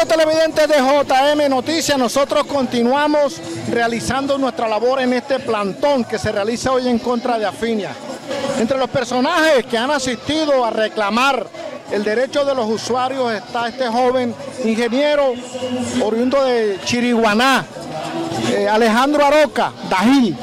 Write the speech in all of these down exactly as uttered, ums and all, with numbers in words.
Amigos televidentes de J M Noticias, nosotros continuamos realizando nuestra labor en este plantón que se realiza hoy en contra de Afinia. Entre los personajes que han asistido a reclamar el derecho de los usuarios está este joven ingeniero oriundo de Chiriguaná, eh, Alejandro Aroca, Dajil.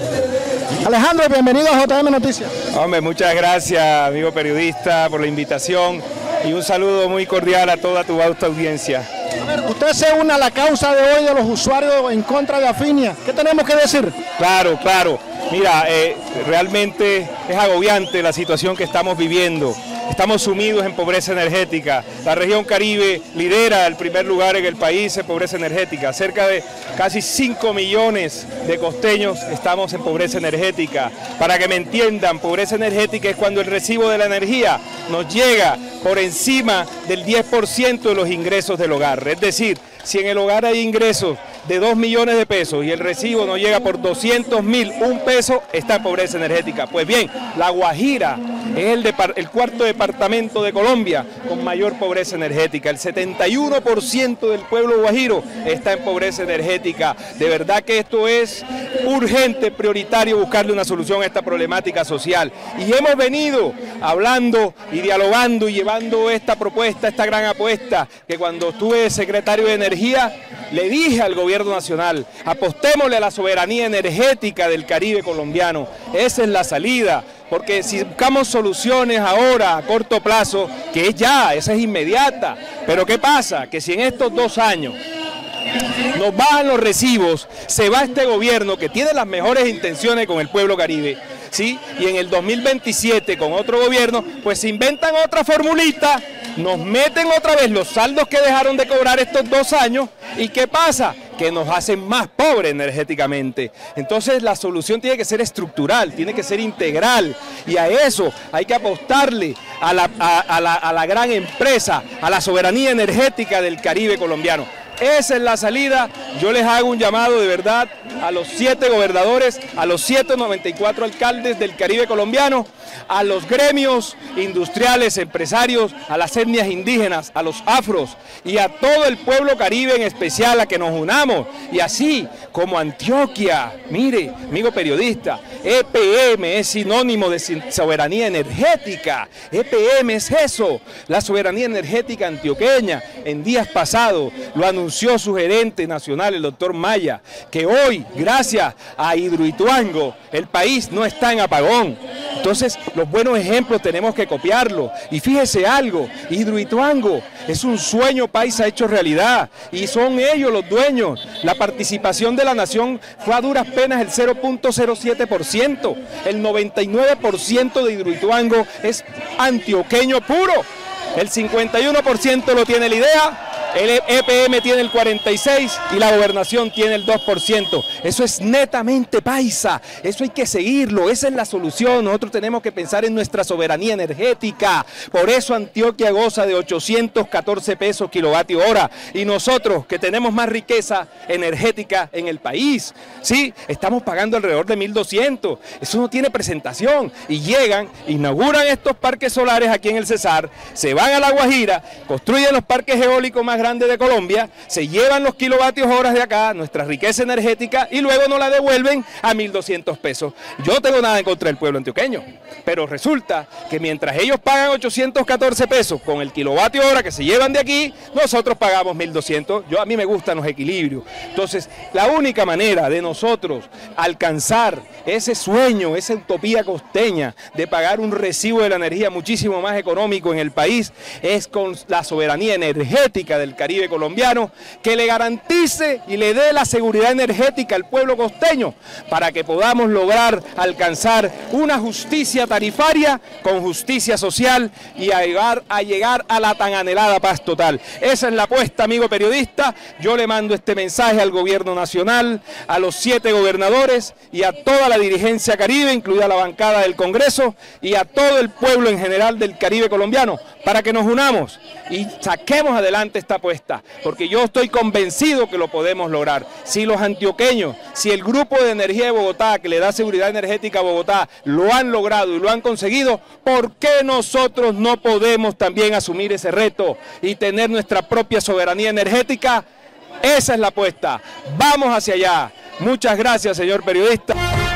Alejandro, bienvenido a J M Noticias. Hombre, muchas gracias, amigo periodista, por la invitación y un saludo muy cordial a toda tu vasta audiencia. A ver, usted se une a la causa de hoy de los usuarios en contra de Afinia. ¿Qué tenemos que decir? Claro, claro. Mira, eh, realmente es agobiante la situación que estamos viviendo. Estamos sumidos en pobreza energética. La región Caribe lidera el primer lugar en el país en pobreza energética. Cerca de casi cinco millones de costeños estamos en pobreza energética. Para que me entiendan, pobreza energética es cuando el recibo de la energía nos llega por encima del diez por ciento de los ingresos del hogar. Es decir, si en el hogar hay ingresos de dos millones de pesos y el recibo no llega por doscientos mil, un peso, está en pobreza energética. Pues bien, La Guajira es el, el cuarto departamento de Colombia con mayor pobreza energética. El setenta y uno por ciento del pueblo guajiro está en pobreza energética. De verdad que esto es urgente, prioritario, buscarle una solución a esta problemática social. Y hemos venido hablando y dialogando y llevando esta propuesta, esta gran apuesta, que cuando estuve secretario de Energía, le dije al gobierno nacional, apostémosle a la soberanía energética del Caribe colombiano. Esa es la salida, porque si buscamos soluciones ahora a corto plazo, que es ya, esa es inmediata, pero ¿qué pasa? Que si en estos dos años nos bajan los recibos, se va este gobierno que tiene las mejores intenciones con el pueblo caribe, ¿sí? Y en el dos mil veintisiete con otro gobierno, pues se inventan otra formulita, nos meten otra vez los saldos que dejaron de cobrar estos dos años, ¿y qué pasa? Que nos hacen más pobres energéticamente. Entonces la solución tiene que ser estructural, tiene que ser integral, y a eso hay que apostarle a la, a, a la, a la gran empresa, a la soberanía energética del Caribe colombiano. Esa es la salida. Yo les hago un llamado de verdad a los siete gobernadores, a los ciento noventa y cuatro alcaldes del Caribe colombiano, a los gremios industriales, empresarios, a las etnias indígenas, a los afros y a todo el pueblo caribe en especial, a que nos unamos. Y así como Antioquia, mire, amigo periodista, E P M es sinónimo de soberanía energética. E P M es eso, la soberanía energética antioqueña. En días pasados lo anunció su gerente nacional, el doctor Maya, que hoy, gracias a Hidroituango, el país no está en apagón. Entonces, los buenos ejemplos tenemos que copiarlos. Y fíjese algo, Hidroituango es un sueño paisa hecho realidad, y son ellos los dueños. La participación de la nación fue a duras penas el cero punto cero siete por ciento. El noventa y nueve por ciento de Hidroituango es antioqueño puro. El cincuenta y uno por ciento lo tiene la idea, el E P M tiene el cuarenta y seis por ciento y la gobernación tiene el dos por ciento. Eso es netamente paisa, eso hay que seguirlo, esa es la solución. Nosotros tenemos que pensar en nuestra soberanía energética. Por eso Antioquia goza de ochocientos catorce pesos kilovatio hora, y nosotros, que tenemos más riqueza energética en el país, ¿sí? Estamos pagando alrededor de mil doscientos. Eso no tiene presentación. Y llegan, inauguran estos parques solares aquí en el Cesar, se van a La Guajira, construyen los parques eólicos más grandes de Colombia, se llevan los kilovatios horas de acá, nuestra riqueza energética, y luego nos la devuelven a mil doscientos pesos. Yo no tengo nada en contra del pueblo antioqueño, pero resulta que mientras ellos pagan ochocientos catorce pesos con el kilovatio hora que se llevan de aquí, nosotros pagamos mil doscientos. Yo, a mí me gustan los equilibrios. Entonces, la única manera de nosotros alcanzar ese sueño, esa utopía costeña de pagar un recibo de la energía muchísimo más económico en el país, es con la soberanía energética del Caribe colombiano, que le garantice y le dé la seguridad energética al pueblo costeño, para que podamos lograr alcanzar una justicia tarifaria con justicia social y a llegar, a llegar a la tan anhelada paz total. Esa es la apuesta, amigo periodista. Yo le mando este mensaje al gobierno nacional, a los siete gobernadores y a toda la dirigencia caribe, incluida la bancada del Congreso, y a todo el pueblo en general del Caribe colombiano, para que nos unamos y saquemos adelante esta la apuesta, porque yo estoy convencido que lo podemos lograr. Si los antioqueños, si el Grupo de Energía de Bogotá, que le da seguridad energética a Bogotá, lo han logrado y lo han conseguido, ¿por qué nosotros no podemos también asumir ese reto y tener nuestra propia soberanía energética? Esa es la apuesta. Vamos hacia allá. Muchas gracias, señor periodista.